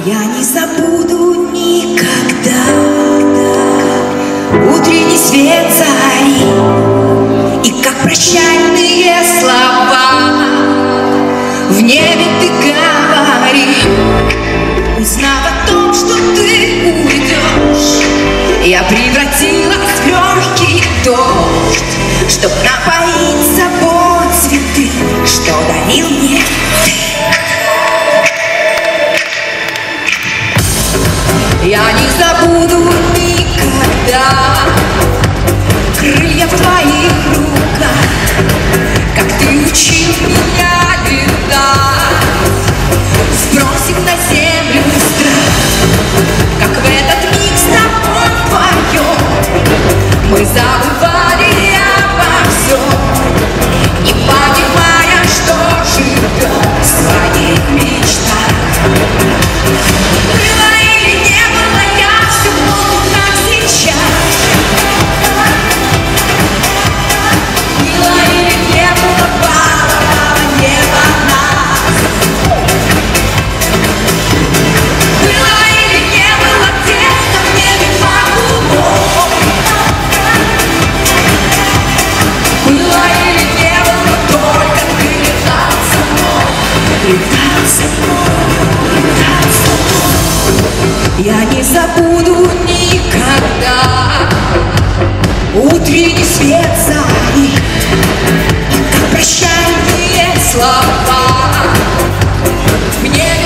Я не забуду никогда утренний свет зари и как прощальные слова в небе ты говоришь. Узнав о том, что ты уйдешь, я превратилась в легкий дождь, чтоб напоить собой цветы, что дарил мне ты. Я не забуду никогда крылья в твоих руках, как ты учил меня летать, сбросив на землю страх, как в этот миг с тобой вдвоем мы забывали обо всем, не понимая, что живем в своих мечтах. Я не забуду никогда утренний свет зари и как прощальные слова в небе